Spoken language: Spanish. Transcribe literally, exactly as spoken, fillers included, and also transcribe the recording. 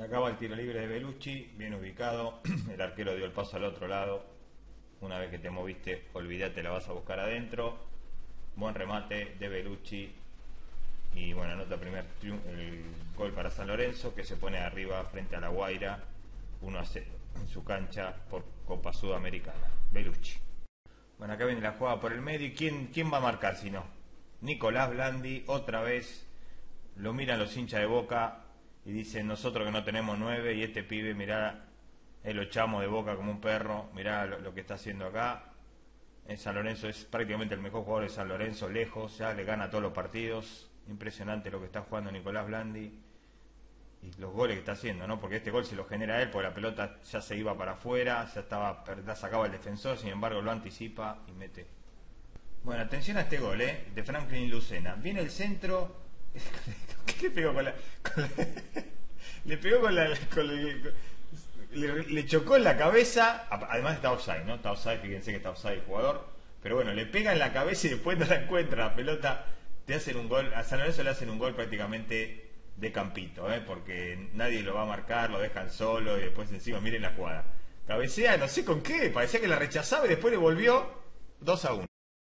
Acaba el tiro libre de Bellucci, bien ubicado. El arquero dio el paso al otro lado. Una vez que te moviste, olvídate, la vas a buscar adentro. Buen remate de Bellucci. Y bueno, anota primer el gol para San Lorenzo, que se pone arriba frente a La Guaira, uno a cero en su cancha por Copa Sudamericana. Bellucci. Bueno, acá viene la jugada por el medio. ¿Y quién, quién va a marcar si no? Nicolás Blandi, otra vez. Lo miran los hinchas de Boca y dicen: nosotros que no tenemos nueve, y este pibe, mirá, él lo echamos de Boca como un perro, mirá lo, lo que está haciendo acá. En San Lorenzo es prácticamente el mejor jugador de San Lorenzo, lejos, ya le gana todos los partidos. Impresionante lo que está jugando Nicolás Blandi y los goles que está haciendo, ¿no? Porque este gol se lo genera él, porque la pelota ya se iba para afuera, ya estaba, la sacaba el defensor, sin embargo lo anticipa y mete. Bueno, atención a este gol, ¿eh? De Franklin Lucena. Viene el centro. ¿Qué le pegó con la...? Con la le pegó con la... Con el, le, le chocó en la cabeza. Además está offside, ¿no? Está offside, fíjense que está offside el jugador. Pero bueno, le pega en la cabeza y después no la encuentra. La pelota, te hacen un gol. A San Lorenzo le hacen un gol prácticamente de campito, ¿eh? Porque nadie lo va a marcar, lo dejan solo y después encima miren la jugada. Cabecea, no sé con qué, parecía que la rechazaba y después le volvió dos a uno.